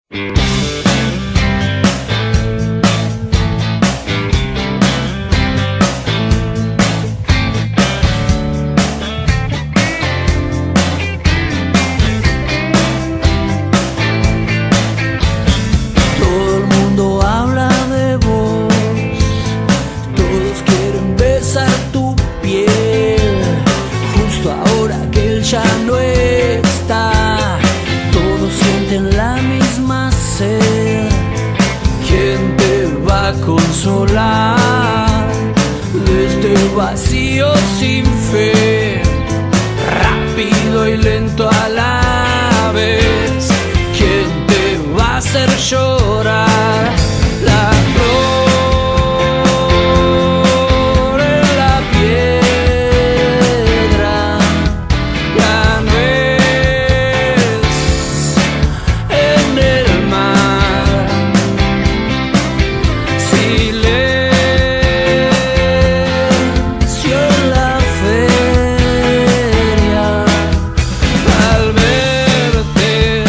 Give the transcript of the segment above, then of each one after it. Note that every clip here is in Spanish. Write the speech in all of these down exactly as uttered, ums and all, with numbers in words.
Todo el mundo habla de vos, todos quieren besar tu piel. Justo ahora que él ya no está, todos sienten la misma sed. ¿Quién te va a consolar de este vacío sin fe? Rápido y lento a la vez. ¿Quién te va a hacer llorar? La flor en la piedra, la nuez en el mar, silencio en la feria. Al verte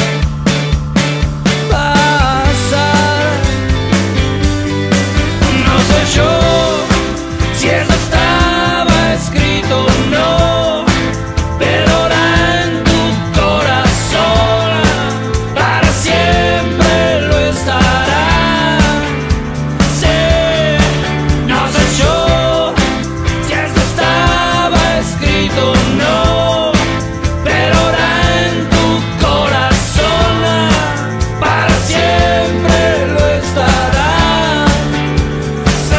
pasar, no sé yo si eso estaba escrito o no, pero ahora en tu corazón para siempre lo estará. Sí, no sé yo si eso estaba escrito o no, pero ahora en tu corazón para siempre lo estará. Sí.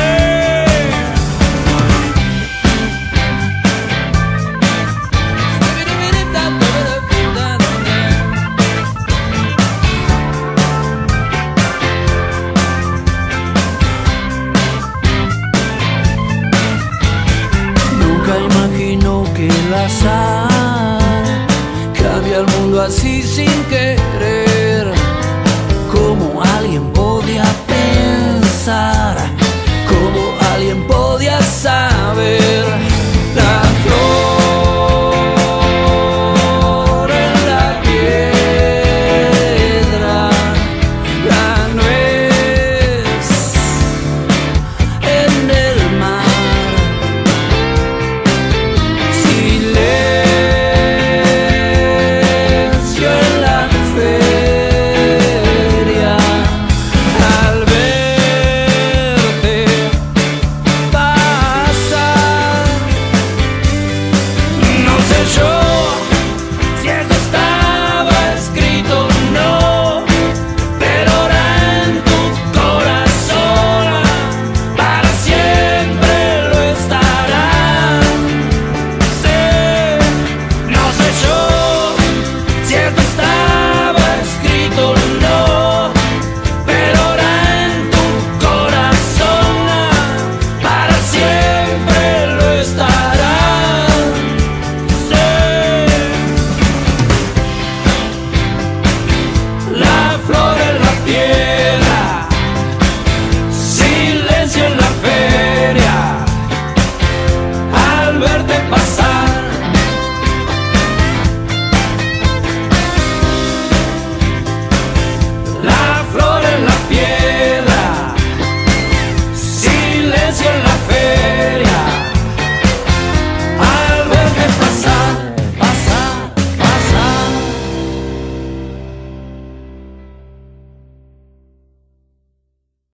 Nunca imaginó que el azar cambia el mundo así sin querer. ¿Cómo alguien podía pensar? ¿Cómo alguien podía saber? La flor en la piedra, la nuez en el mar, silencio en la feria. Al verte pasar, no sé yo si esto estaba escrito o no, pero ahora en tu corazón para siempre lo estará. Sí, no sé yo si esto estaba escrito o no, pero ahora en tu corazón para siempre lo estará. Sí. La flor en la piel.